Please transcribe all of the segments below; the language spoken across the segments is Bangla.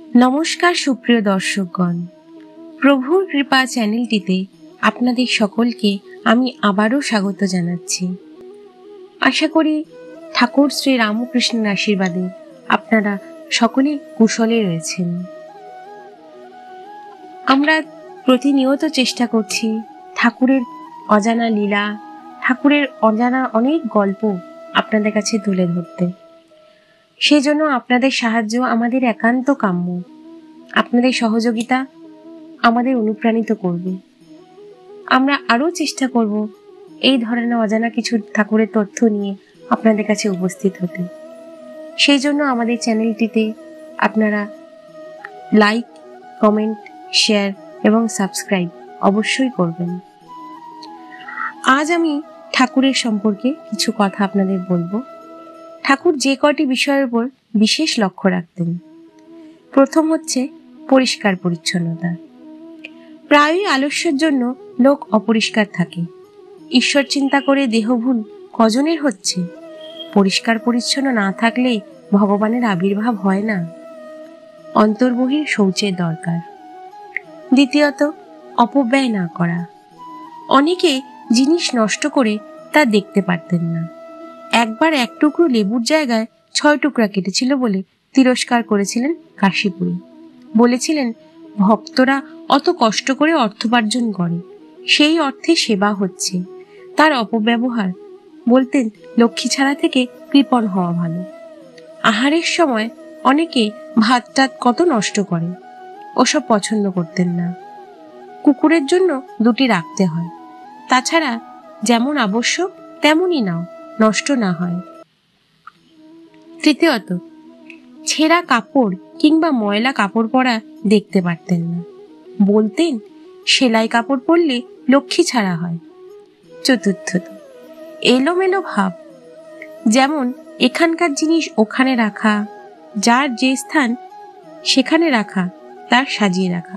নমস্কার সুপ্রিয় দর্শকগণ, প্রভুর কৃপা চ্যানেলটিতে আপনাদের সকলকে আমি আবারও স্বাগত জানাচ্ছি। আশা করি ঠাকুর শ্রী রামকৃষ্ণের আশীর্বাদে আপনারা সকলে কুশলে রয়েছেন। আমরা প্রতিনিয়ত চেষ্টা করছি ঠাকুরের অজানা লীলা, ঠাকুরের অজানা অনেক গল্প আপনাদের কাছে তুলে ধরতে। সেজন্য আপনাদের সাহায্য আমাদের একান্ত কাম্য। আপনাদের সহযোগিতা আমাদের অনুপ্রাণিত করবে। আমরা আরও চেষ্টা করব এই ধরনের অজানা কিছু ঠাকুরের তথ্য নিয়ে আপনাদের কাছে উপস্থিত হতে। সেই জন্য আমাদের চ্যানেলটিতে আপনারা লাইক, কমেন্ট, শেয়ার এবং সাবস্ক্রাইব অবশ্যই করবেন। আজ আমি ঠাকুরের সম্পর্কে কিছু কথা আপনাদের বলবো। ঠাকুর যে কটি বিষয়ের উপর বিশেষ লক্ষ্য রাখতেন। প্রথম হচ্ছে পরিষ্কার পরিচ্ছন্নতা। প্রায়ই আলস্যের জন্য লোক অপরিষ্কার থাকে। ঈশ্বর চিন্তা করে দেহভুল কজনের হচ্ছে? পরিষ্কার পরিচ্ছন্ন না থাকলে ভগবানের আবির্ভাব হয় না। অন্তর্বহির শৌচের দরকার। দ্বিতীয়ত, অপব্যয় না করা। অনেকে জিনিস নষ্ট করে তা দেখতে পারতেন না। একবার এক টুকরো লেবুর জায়গায় 6 টুকরা কেটেছিল বলে তিরস্কার করেছিলেন কাশীপুরে। বলেছিলেন, ভক্তরা অত কষ্ট করে অর্থোপার্জন করে, সেই অর্থে সেবা হচ্ছে, তার অপব্যবহার। বলতেন, লক্ষ্মী ছাড়া থেকে কৃপণ হওয়া ভালো। আহারের সময় অনেকে ভাত টাত কত নষ্ট করে, ওসব পছন্দ করতেন না। কুকুরের জন্য 2টি রাখতে হয়, তাছাড়া যেমন আবশ্যক তেমনই নাও, নষ্ট না হয়। তৃতীয়ত, ছেঁড়া কাপড় কিংবা ময়লা কাপড় পরা দেখতে পারতেন না। বলতেন, সেলাই কাপড় পরলে লক্ষ্মী ছাড়া হয়। চতুর্থত, এলোমেলো ভাব। যেমন এখানকার জিনিস ওখানে রাখা, যার যে স্থান সেখানে রাখা, তার সাজিয়ে রাখা।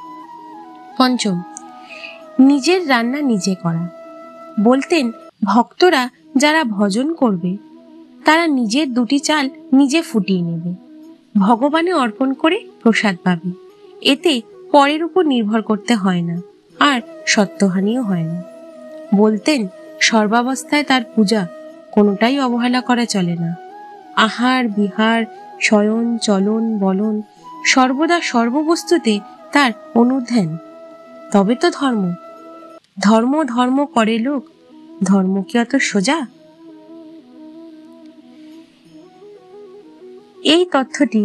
পঞ্চম, নিজের রান্না নিজে করা। বলতেন, ভক্তরা যারা ভজন করবে তারা নিজের 2টি চাল নিজে ফুটিয়ে নেবে, ভগবানে অর্পণ করে প্রসাদ পাবে। এতে পরের উপর নির্ভর করতে হয় না, আর সত্যহানিও হয় না। বলতেন, সর্বাবস্থায় তার পূজা কোনোটাই অবহেলা করা চলে না। আহার বিহার, শয়ন চলন বলন সর্বদা সর্ববস্তুতে তার অনুধ্যান। তবে তো ধর্ম। ধর্ম ধর্ম করে লোক, ধর্ম কি অত সোজা? এই তথ্যটি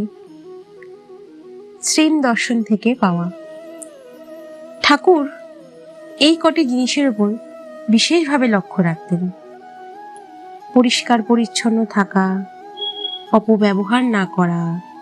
শ্রীন দর্শন থেকে পাওয়া। ঠাকুর এই কটি জিনিসের উপর বিশেষভাবে লক্ষ্য রাখতেন। পরিষ্কার পরিচ্ছন্ন থাকা, অপব্যবহার না করা,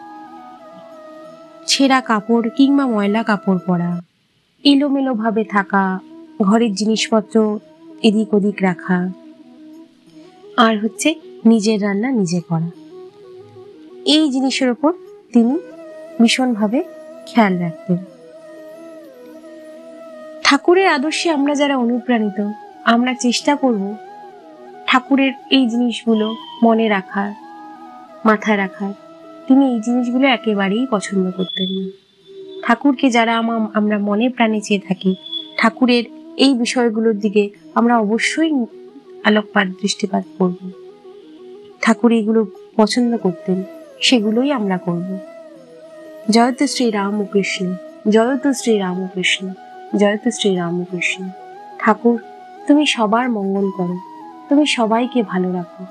ছেঁড়া কাপড় কিংবা ময়লা কাপড় পরা, এলোমেলো ভাবে থাকা, ঘরের জিনিসপত্র এদিক ওদিক রাখা, আর হচ্ছে নিজের রান্না নিজে করা। এই জিনিসের উপর তিনি ভীষণভাবে খেয়াল রাখতেন। ঠাকুরের আদর্শে আমরা যারা অনুপ্রাণিত, আমরা চেষ্টা করব ঠাকুরের এই জিনিসগুলো মনে রাখার, মাথায় রাখার। তিনি এই জিনিসগুলো একেবারেই পছন্দ করতেন না। ঠাকুরকে যারা আমরা মনে প্রাণে চেয়ে থাকি, ঠাকুরের এই বিষয়গুলোর দিকে আমরা অবশ্যই আলোকপাত দৃষ্টিপাত করব। ঠাকুর এগুলো পছন্দ করতেন, সেগুলোই আমরা করব। জয়ত শ্রী রামকৃষ্ণ, জয়ত শ্রী রামকৃষ্ণ, জয়ত শ্রী রামকৃষ্ণ। ঠাকুর, তুমি সবার মঙ্গল করো, তুমি সবাইকে ভালো রাখো।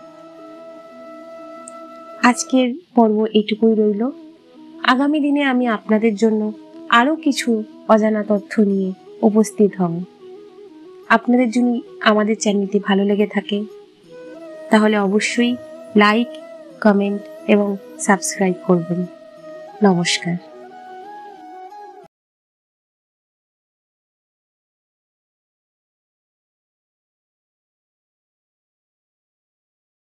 আজকের পর্ব এইটুকুই রইল। আগামী দিনে আমি আপনাদের জন্য আরো কিছু অজানা তথ্য নিয়ে উপস্থিত হব। আপনাদের যদি আমাদের চ্যানেলটি ভালো লেগে থাকে তাহলে অবশ্যই লাইক, কমেন্ট এবং সাবস্ক্রাইব করবেন। নমস্কার।